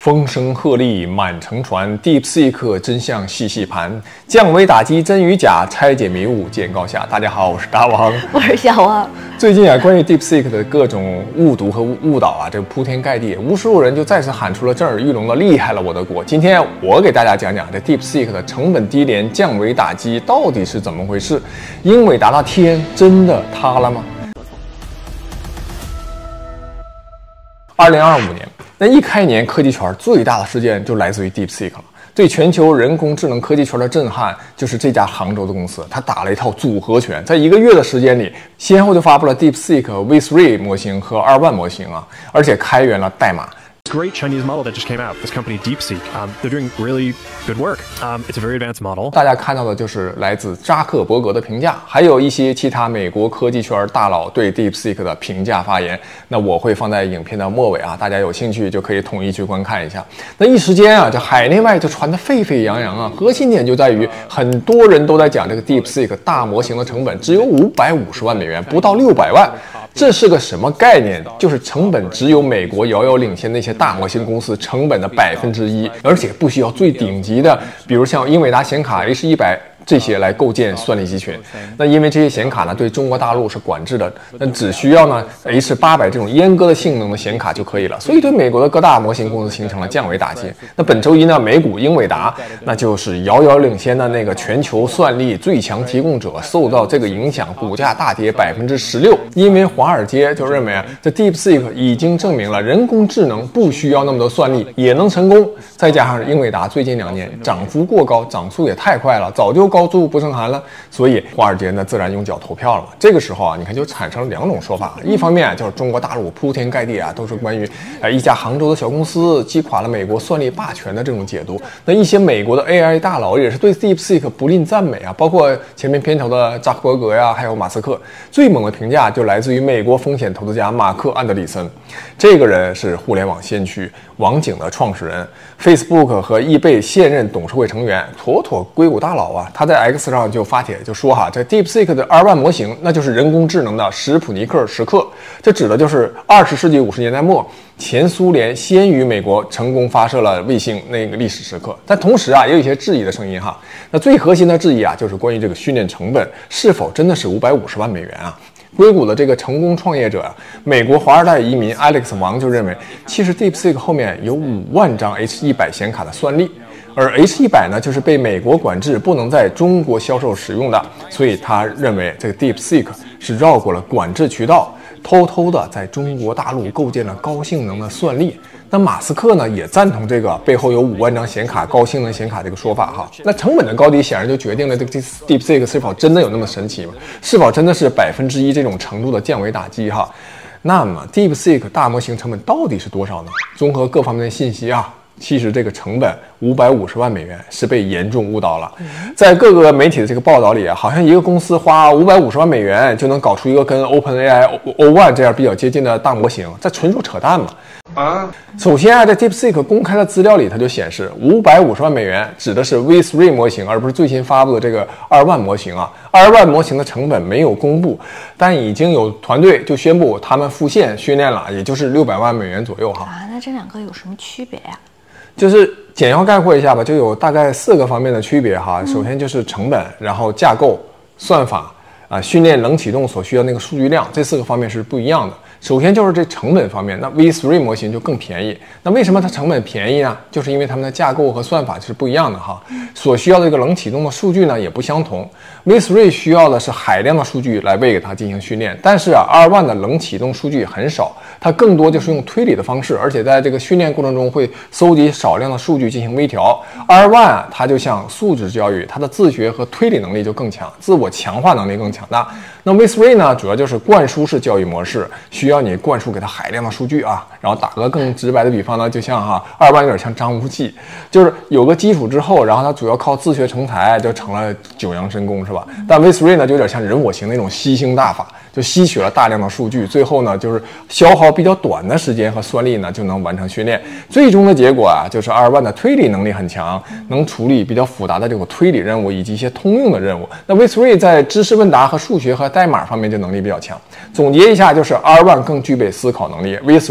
风声鹤唳满城传 ，DeepSeek 真相细细盘，降维打击真与假，拆解迷雾见高下。大家好，我是大王， 我是小王。 最近啊，关于 DeepSeek 的各种误读和误导啊，这铺天盖地，无数人就再次喊出了震耳欲聋的厉害了我的国。今天我给大家讲讲这 DeepSeek 的成本低廉、降维打击到底是怎么回事？英伟达的天真的塌了吗？2025年。那一开年，科技圈最大的事件就来自于 DeepSeek 了。对全球人工智能科技圈的震撼，就是这家杭州的公司，它打了一套组合拳，在1个月的时间里，先后就发布了 DeepSeek V3 模型和2万模型啊，而且开源了代码。 Great Chinese model that just came out. This company DeepSeek, they're doing really good work. It's a very advanced model. 大家看到的就是来自扎克伯格的评价，还有一些其他美国科技圈大佬对 DeepSeek 的评价发言。那我会放在影片的末尾啊，大家有兴趣就可以统一去观看一下。那一时间啊，这海内外就传得沸沸扬扬啊。核心点就在于很多人都在讲这个 DeepSeek 大模型的成本只有550万美元，不到600万。这是个什么概念？就是成本只有美国遥遥领先那些大模型公司成本的1%，而且不需要最顶级的，比如像英伟达显卡 H100这些来构建算力集群。那因为这些显卡呢对中国大陆是管制的，那只需要呢 H800这种阉割的性能的显卡就可以了，所以对美国的各大模型公司形成了降维打击。那本周一呢，美股英伟达那就是遥遥领先的那个全球算力最强提供者，受到这个影响，股价大跌16%。因为华尔街就认为啊，这 DeepSeek 已经证明了人工智能不需要那么多算力也能成功，再加上英伟达最近2年涨幅过高，涨速也太快了，早就高处不胜寒了，所以华尔街呢自然用脚投票了嘛。这个时候啊，你看就产生了2种说法，一方面就是中国大陆铺天盖地啊都是关于一家杭州的小公司击垮了美国算力霸权的这种解读。那一些美国的 AI 大佬也是对 DeepSeek 不吝赞美啊，包括前面片头的扎克伯格呀，还有马斯克。最猛的评价就来自于美国风险投资家马克·安德里森，这个人是互联网先驱网景的创始人， Facebook 和eBay现任董事会成员，妥妥硅谷大佬啊。他在 X 上就发帖就说哈，这 DeepSeek 的2万模型那就是人工智能的史普尼克时刻，这指的就是20世纪50年代末前苏联先于美国成功发射了卫星那个历史时刻。但同时啊，也有一些质疑的声音哈。那最核心的质疑啊，就是关于这个训练成本是否真的是550万美元啊。硅谷的这个成功创业者啊，美国华二代移民 Alex 王就认为，其实 DeepSeek 后面有5万张 H100显卡的算力，而 H100 呢就是被美国管制不能在中国销售使用的，所以他认为这个 DeepSeek 是绕过了管制渠道，偷偷的在中国大陆构建了高性能的算力。那马斯克呢也赞同这个背后有5万张显卡、高性能显卡这个说法哈。那成本的高低显然就决定了这个 DeepSeek 是否真的有那么神奇吗？是否真的是1%这种程度的降维打击哈？那么 DeepSeek 大模型成本到底是多少呢？综合各方面的信息啊，其实这个成本550万美元是被严重误导了。在各个媒体的这个报道里啊，好像一个公司花550万美元就能搞出一个跟 OpenAI O1 这样比较接近的大模型，这纯属扯淡嘛。首先啊，在 DeepSeek 公开的资料里，它就显示550万美元指的是 V3 模型，而不是最新发布的这个2万模型啊。2万模型的成本没有公布，但已经有团队就宣布他们复现训练了，也就是600万美元左右哈。 那这2个有什么区别呀？ 就是简要概括一下吧，就有大概4个方面的区别哈。首先就是成本，然后架构、算法训练冷启动所需要那个数据量，这4个方面是不一样的。首先就是这成本方面，那 V3 模型就更便宜。那为什么它成本便宜呢？就是因为它们的架构和算法是不一样的哈，所需要的这个冷启动的数据呢也不相同。V3 需要的是海量的数据来喂给它进行训练，但是啊2万的冷启动数据很少，它更多就是用推理的方式，而且在这个训练过程中会搜集少量的数据进行微调。2万啊，它就像素质教育，它的自学和推理能力就更强，自我强化能力更强大。那 V3 呢，主要就是灌输式教育模式，需要你灌输给它海量的数据啊。然后打个更直白的比方呢，就像2万有点像张无忌，就是有个基础之后，然后它主要靠自学成才，就成了九阳神功是吧？但 V3 呢就有点像人我行那种吸星大法，就吸取了大量的数据，最后呢就是消耗比较短的时间和算力呢就能完成训练。最终的结果啊，就是2万的推理能力很强，能处理比较复杂的这种推理任务以及一些通用的任务。那 V3 在知识问答和数学和代码方面就能力比较强。总结一下，就是 R1 更具备思考能力， V3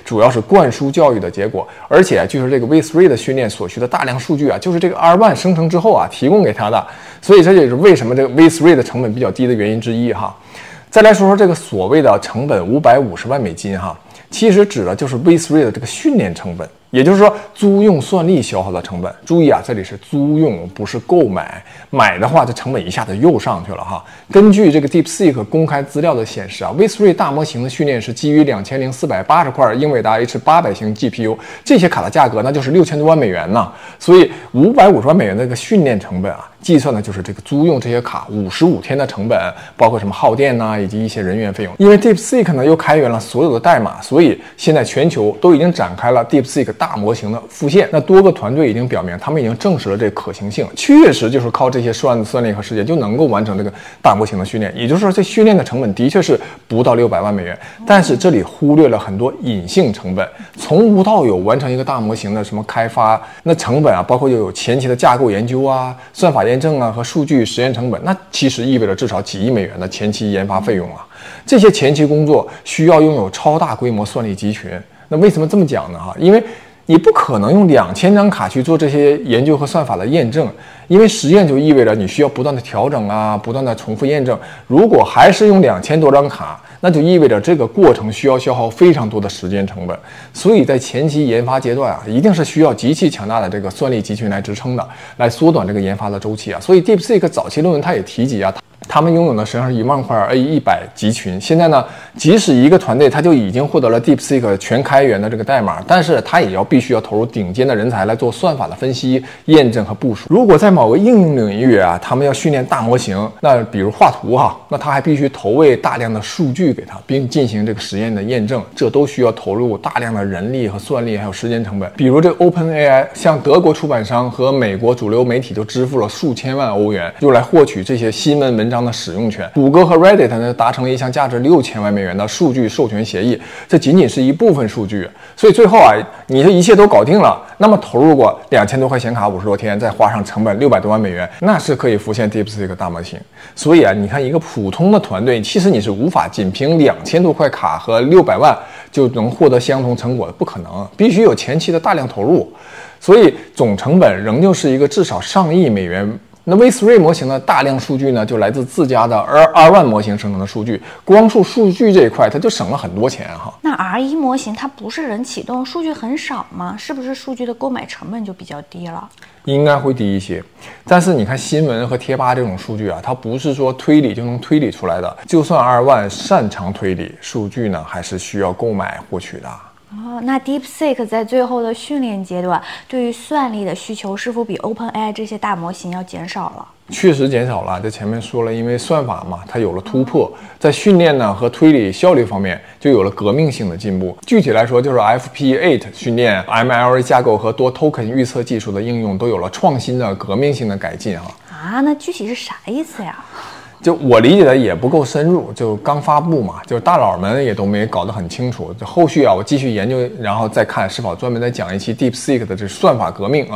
主要是灌输教育的结果。而且就是这个 V3 的训练所需的大量数据啊，就是这个 R1 生成之后啊提供给他的，所以这也是为什么这个 V3 的成本比较低的原因之一哈。再来说说这个所谓的成本550万美金哈，其实指的就是 V3 的这个训练成本。也就是说，租用算力消耗的成本。注意啊，这里是租用，不是购买。买的话，这成本一下子又上去了哈。根据这个 DeepSeek 公开资料的显示啊 ，V3 大模型的训练是基于2480块英伟达 H800 型 GPU， 这些卡的价格那就是6000多万美元呢。所以550万美元的这个训练成本啊，计算的就是这个租用这些卡55天的成本，包括什么耗电呐，以及一些人员费用。因为 DeepSeek 呢又开源了所有的代码，所以现在全球都已经展开了 DeepSeek大模型的复现。那多个团队已经表明，他们已经证实了这个可行性，确实就是靠这些算力和时间就能够完成这个大模型的训练。也就是说，这训练的成本的确是不到600万美元，但是这里忽略了很多隐性成本。从无到有完成一个大模型的什么开发，那成本啊，包括有前期的架构研究啊、算法验证啊和数据实验成本，那其实意味着至少几亿美元的前期研发费用啊。这些前期工作需要拥有超大规模算力集群。那为什么这么讲呢？因为你不可能用2000张卡去做这些研究和算法的验证，因为实验就意味着你需要不断的调整啊，不断的重复验证。如果还是用2000多张卡，那就意味着这个过程需要消耗非常多的时间成本。所以在前期研发阶段啊，一定是需要极其强大的这个算力集群来支撑的，来缩短这个研发的周期啊。所以 DeepSeek 早期论文它也提及啊，他们拥有的实际上是1万块 A100 集群。现在呢，即使一个团队它就已经获得了 DeepSeek 全开源的这个代码，但是它也必须要投入顶尖的人才来做算法的分析、验证和部署。如果在某个应用领域啊，他们要训练大模型，那比如画图哈，那他还必须投喂大量的数据给他，并进行这个实验的验证，这都需要投入大量的人力和算力，还有时间成本。比如这个 OpenAI 向德国出版商和美国主流媒体就支付了数千万欧元，用来获取这些新闻文章的使用权。谷歌和 Reddit 呢达成了一项价值6000万美元的数据授权协议，这仅仅是一部分数据。所以最后啊，你这一切都搞定了，那么投入过2000多块显卡50多天，再花上成本600多万美元，那是可以浮现 DeepSeek 大模型。所以啊，你看一个普通的团队，其实你是无法仅凭2000多块卡和600万就能获得相同成果的，不可能，必须有前期的大量投入。所以总成本仍旧是一个至少上亿美元。那 V3 模型的大量数据呢，就来自自家的R1 模型生成的数据，光数据这一块它就省了很多钱哈。 那 R1 模型它不是人启动，数据很少吗？是不是数据的购买成本就比较低了？ 应该会低一些，但是你看新闻和贴吧这种数据啊，它不是说推理就能推理出来的。就算R1擅长推理，数据呢还是需要购买获取的。 那 DeepSeek 在最后的训练阶段，对于算力的需求是否比 OpenAI 这些大模型要减少了？ 确实减少了，这前面说了，因为算法嘛，它有了突破，在训练呢和推理效率方面就有了革命性的进步。具体来说，就是 FP8 训练、MLA 架构和多 token 预测技术的应用都有了创新的革命性的改进啊。 那具体是啥意思呀？ 就我理解的也不够深入，就刚发布嘛，就是大佬们也都没搞得很清楚。这后续啊，我继续研究，然后再看是否专门再讲一期 DeepSeek 的这算法革命啊。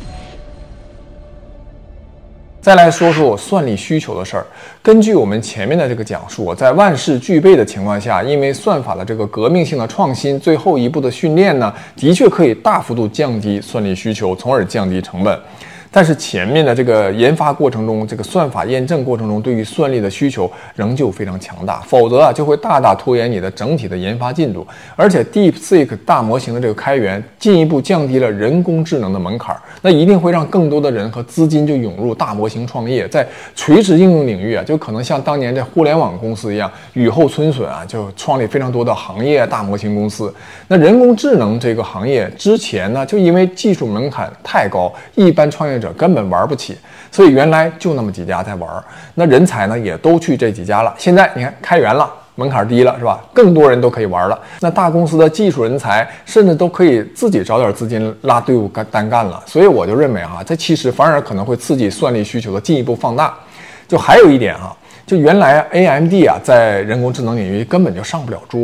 再来说说我算力需求的事儿。根据我们前面的这个讲述，在万事俱备的情况下，因为算法的这个革命性的创新，最后一步的训练呢，的确可以大幅度降低算力需求，从而降低成本。但是前面的这个研发过程中，这个算法验证过程中，对于算力的需求仍旧非常强大，否则就会大大拖延你的整体的研发进度。而且 DeepSeek 大模型的这个开源，进一步降低了人工智能的门槛，那一定会让更多的人和资金就涌入大模型创业，在垂直应用领域啊，就可能像当年在互联网公司一样，雨后春笋啊，就创立非常多的行业大模型公司。那人工智能这个行业之前呢，就因为技术门槛太高，一般创业者根本玩不起，所以原来就那么几家在玩，那人才呢也都去这几家了。现在你看开源了，门槛低了，是吧？更多人都可以玩了。那大公司的技术人才甚至都可以自己找点资金拉队伍单干了。所以我就认为这其实反而可能会刺激算力需求的进一步放大。就还有一点就原来 AMD在人工智能领域根本就上不了桌，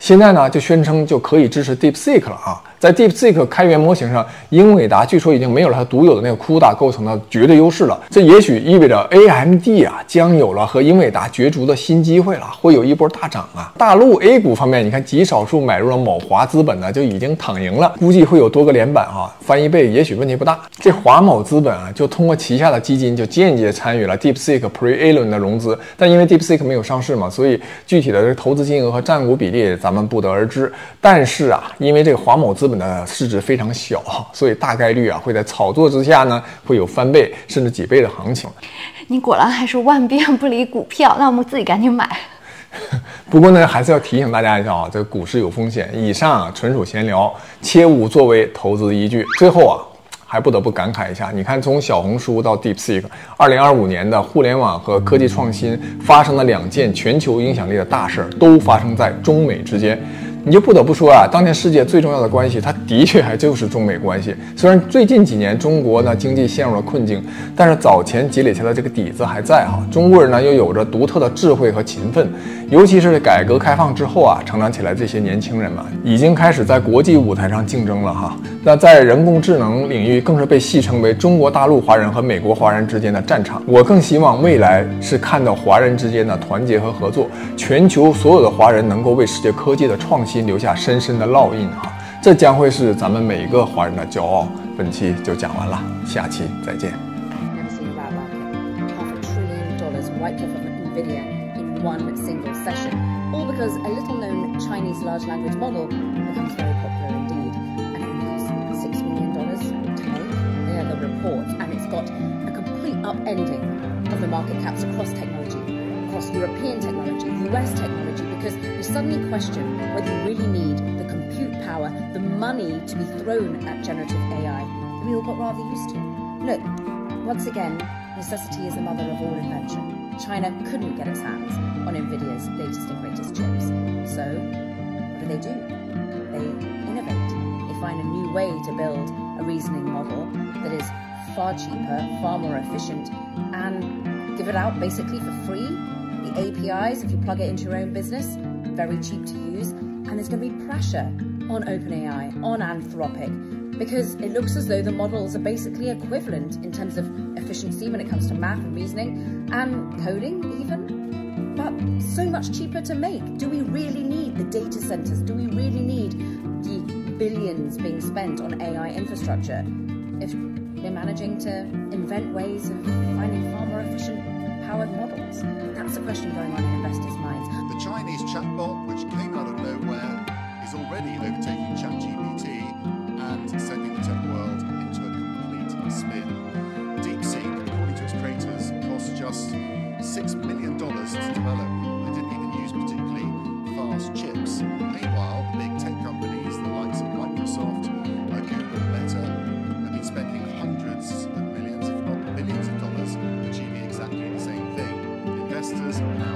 现在呢就宣称就可以支持 DeepSeek 了啊。在 DeepSeek 开源模型上，英伟达据说已经没有了它独有的那个 CUDA 构成的绝对优势了。这也许意味着 AMD 啊将有了和英伟达角逐的新机会了，会有一波大涨啊。大陆 A 股方面，你看极少数买入了某华资本呢就已经躺赢了，估计会有多个连板啊，翻一倍也许问题不大。这华某资本啊就通过旗下的基金就间接参与了 DeepSeek Pre-A 轮的融资，但因为 DeepSeek 没有上市嘛，所以具体的投资金额和占股比例咱们不得而知。但是啊，因为这个华某资本的市值非常小，所以大概率啊会在炒作之下呢会有翻倍甚至几倍的行情。 你果然还是万变不离股票，那我们自己赶紧买。 不过呢，还是要提醒大家一下啊，这个股市有风险。以上啊纯属闲聊，切勿作为投资依据。最后啊，还不得不感慨一下，你看从小红书到 DeepSeek，2025年的互联网和科技创新发生了2件全球影响力的大事，都发生在中美之间。你就不得不说啊，当前世界最重要的关系，它的确还就是中美关系。虽然最近几年中国呢经济陷入了困境，但是早前积累下的这个底子还在哈。中国人呢又有着独特的智慧和勤奋，尤其是改革开放之后啊，成长起来这些年轻人们已经开始在国际舞台上竞争了哈。那在人工智能领域更是被戏称为中国大陆华人和美国华人之间的战场。我更希望未来是看到华人之间的团结和合作，全球所有的华人能够为世界科技的创新留下深深的烙印哈，这将会是咱们每一个华人的骄傲。本期就讲完了，下期再见。 wiped off of NVIDIA in one single session, all because a little-known Chinese large language model becomes very popular indeed, and it only costs $6 million to make. They are the reports, and it's got a complete upending of the market caps across technology, across European technology, US technology, because you suddenly question whether you really need the compute power, the money to be thrown at generative AI that we all got rather used to. Look, once again, necessity is the mother of all invention. China couldn't get its hands on NVIDIA's latest and greatest chips. So, what do? They innovate. They find a new way to build a reasoning model that is far cheaper, far more efficient, and give it out basically for free. The APIs, if you plug it into your own business, very cheap to use. And there's going to be pressure on OpenAI, on Anthropic, because it looks as though the models are basically equivalent in terms of efficiency when it comes to math and reasoning and coding even, but so much cheaper to make. Do we really need the data centers? Do we really need the billions being spent on AI infrastructure if we're managing to invent ways of finding far more efficient powered models? That's the question going on in investors' minds. The Chinese chatbot, which came out of nowhere, is already overtaking ChatGPT and sending the tech world into a complete spin. DeepSeek, according to its creators, cost just $6 million to develop. They didn't even use particularly fast chips. Meanwhile, the big tech companies, the likes of Microsoft, Google, Meta, have been spending hundreds of millions, if not billions of dollars, achieving exactly the same thing. Investors